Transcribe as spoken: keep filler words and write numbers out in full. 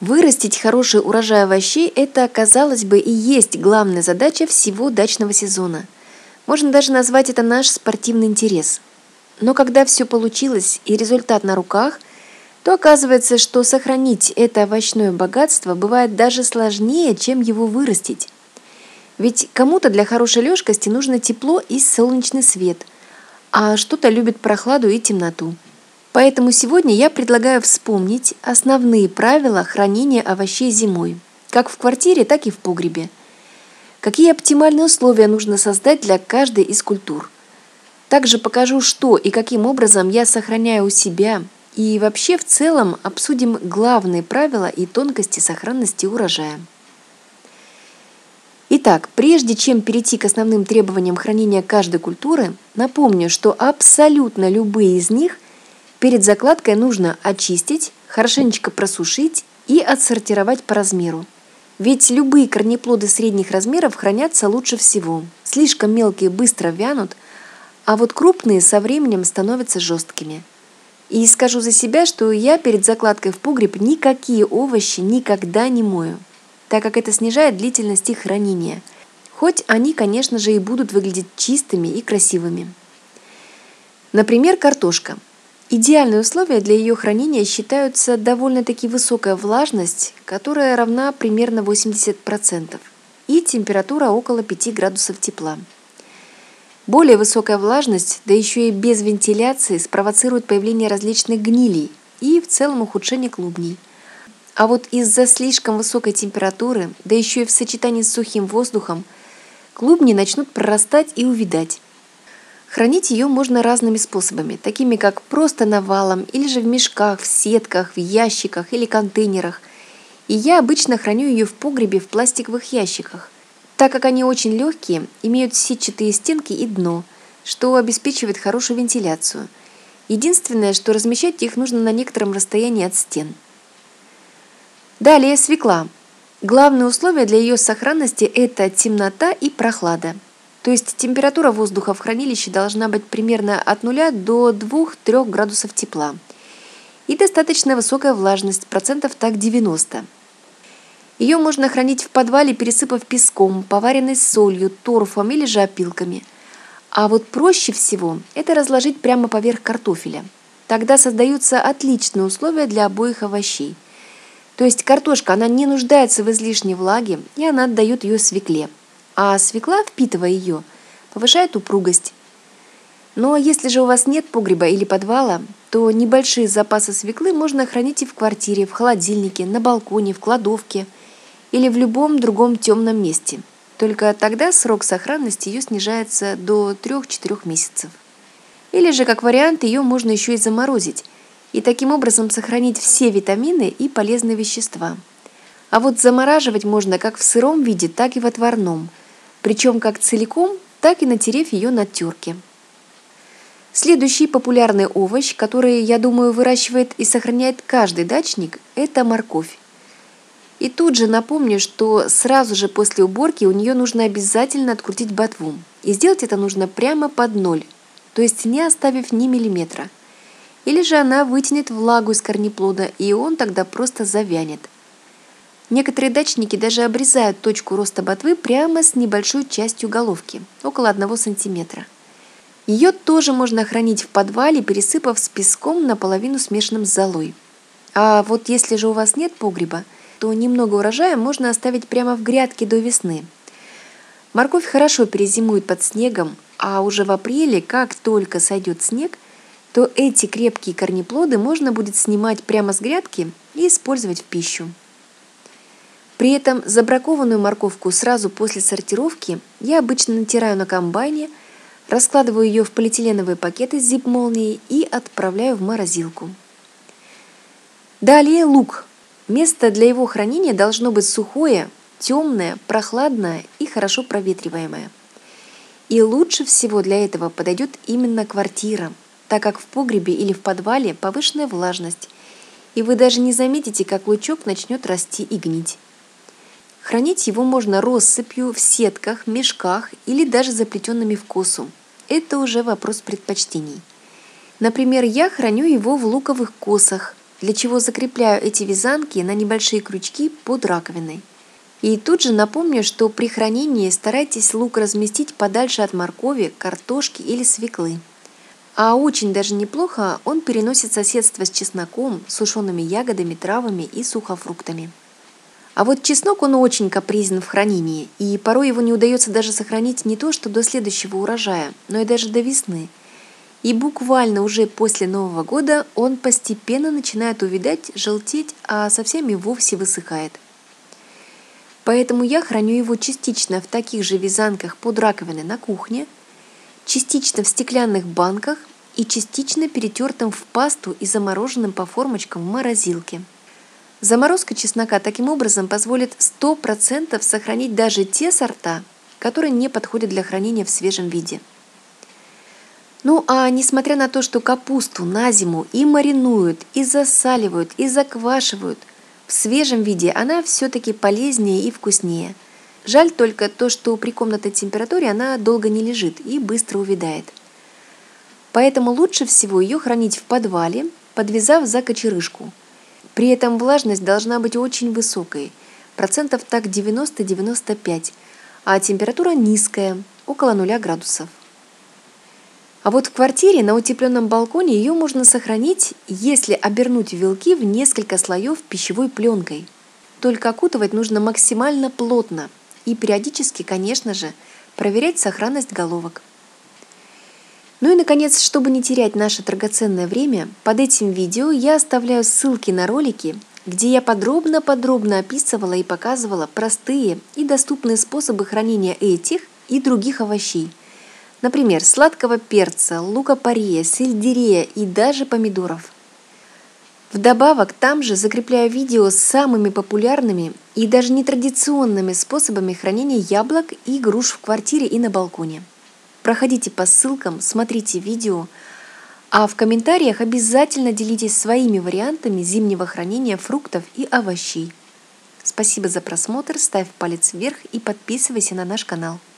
Вырастить хороший урожай овощей – это, казалось бы, и есть главная задача всего дачного сезона. Можно даже назвать это наш спортивный интерес. Но когда все получилось и результат на руках, то оказывается, что сохранить это овощное богатство бывает даже сложнее, чем его вырастить. Ведь кому-то для хорошей лёжкости нужно тепло и солнечный свет, а что-то любит прохладу и темноту. Поэтому сегодня я предлагаю вспомнить основные правила хранения овощей зимой, как в квартире, так и в погребе. Какие оптимальные условия нужно создать для каждой из культур. Также покажу, что и каким образом я сохраняю у себя, и вообще в целом обсудим главные правила и тонкости сохранности урожая. Итак, прежде чем перейти к основным требованиям хранения каждой культуры, напомню, что абсолютно любые из них перед закладкой нужно очистить, хорошенечко просушить и отсортировать по размеру. Ведь любые корнеплоды средних размеров хранятся лучше всего. Слишком мелкие быстро вянут, а вот крупные со временем становятся жесткими. И скажу за себя, что я перед закладкой в погреб никакие овощи никогда не мою, так как это снижает длительность их хранения. Хоть они, конечно же, и будут выглядеть чистыми и красивыми. Например, картошка. Идеальные условия для ее хранения считаются довольно-таки высокая влажность, которая равна примерно восемьдесят процентов, и температура около пяти градусов тепла. Более высокая влажность, да еще и без вентиляции, спровоцирует появление различных гнилей и в целом ухудшение клубней. А вот из-за слишком высокой температуры, да еще и в сочетании с сухим воздухом, клубни начнут прорастать и увядать. Хранить ее можно разными способами, такими как просто навалом, или же в мешках, в сетках, в ящиках или контейнерах. И я обычно храню ее в погребе в пластиковых ящиках, так как они очень легкие, имеют сетчатые стенки и дно, что обеспечивает хорошую вентиляцию. Единственное, что размещать их нужно на некотором расстоянии от стен. Далее свекла. Главное условие для ее сохранности – это темнота и прохлада. То есть температура воздуха в хранилище должна быть примерно от нуля до двух-трёх градусов тепла. И достаточно высокая влажность, процентов так девяносто. Ее можно хранить в подвале, пересыпав песком, поваренной солью, торфом или же опилками. А вот проще всего это разложить прямо поверх картофеля. Тогда создаются отличные условия для обоих овощей. То есть картошка, она не нуждается в излишней влаге, и она отдает ее свекле. А свекла, впитывая ее, повышает упругость. Но если же у вас нет погреба или подвала, то небольшие запасы свеклы можно хранить и в квартире, в холодильнике, на балконе, в кладовке или в любом другом темном месте. Только тогда срок сохранности ее снижается до трёх-четырёх месяцев. Или же, как вариант, ее можно еще и заморозить, и таким образом сохранить все витамины и полезные вещества. А вот замораживать можно как в сыром виде, так и в отварном, причем как целиком, так и натерев ее на терке. Следующий популярный овощ, который, я думаю, выращивает и сохраняет каждый дачник, это морковь. И тут же напомню, что сразу же после уборки у нее нужно обязательно открутить ботву. И сделать это нужно прямо под ноль, то есть не оставив ни миллиметра. Или же она вытянет влагу из корнеплода, и он тогда просто завянет. Некоторые дачники даже обрезают точку роста ботвы прямо с небольшой частью головки, около одного сантиметра. Ее тоже можно хранить в подвале, пересыпав с песком наполовину смешанным с золой. А вот если же у вас нет погреба, то немного урожая можно оставить прямо в грядке до весны. Морковь хорошо перезимует под снегом, а уже в апреле, как только сойдет снег, то эти крепкие корнеплоды можно будет снимать прямо с грядки и использовать в пищу. При этом забракованную морковку сразу после сортировки я обычно натираю на комбайне, раскладываю ее в полиэтиленовые пакеты с зип-молнией и отправляю в морозилку. Далее лук. Место для его хранения должно быть сухое, темное, прохладное и хорошо проветриваемое. И лучше всего для этого подойдет именно квартира, так как в погребе или в подвале повышенная влажность, и вы даже не заметите, как лучок начнет расти и гнить. Хранить его можно россыпью, в сетках, мешках или даже заплетенными в косу. Это уже вопрос предпочтений. Например, я храню его в луковых косах, для чего закрепляю эти вязанки на небольшие крючки под раковиной. И тут же напомню, что при хранении старайтесь лук разместить подальше от моркови, картошки или свеклы. А очень даже неплохо он переносит соседство с чесноком, сушеными ягодами, травами и сухофруктами. А вот чеснок, он очень капризен в хранении, и порой его не удается даже сохранить не то что до следующего урожая, но и даже до весны. И буквально уже после Нового года он постепенно начинает увядать, желтеть, а совсем и вовсе высыхает. Поэтому я храню его частично в таких же вязанках под раковиной на кухне, частично в стеклянных банках и частично перетертым в пасту и замороженным по формочкам в морозилке. Заморозка чеснока таким образом позволит сто процентов сохранить даже те сорта, которые не подходят для хранения в свежем виде. Ну а несмотря на то, что капусту на зиму и маринуют, и засаливают, и заквашивают, в свежем виде она все-таки полезнее и вкуснее. Жаль только то, что при комнатной температуре она долго не лежит и быстро увядает. Поэтому лучше всего ее хранить в подвале, подвязав за кочерышку. При этом влажность должна быть очень высокой, процентов так девяносто-девяносто пять, а температура низкая, около нуля градусов. А вот в квартире на утепленном балконе ее можно сохранить, если обернуть вилки в несколько слоев пищевой пленкой. Только окутывать нужно максимально плотно и периодически, конечно же, проверять сохранность головок. Ну и, наконец, чтобы не терять наше драгоценное время, под этим видео я оставляю ссылки на ролики, где я подробно-подробно описывала и показывала простые и доступные способы хранения этих и других овощей. Например, сладкого перца, лука-портье, сельдерея и даже помидоров. Вдобавок, там же закрепляю видео с самыми популярными и даже нетрадиционными способами хранения яблок и груш в квартире и на балконе. Проходите по ссылкам, смотрите видео, а в комментариях обязательно делитесь своими вариантами зимнего хранения фруктов и овощей. Спасибо за просмотр, ставь палец вверх и подписывайся на наш канал.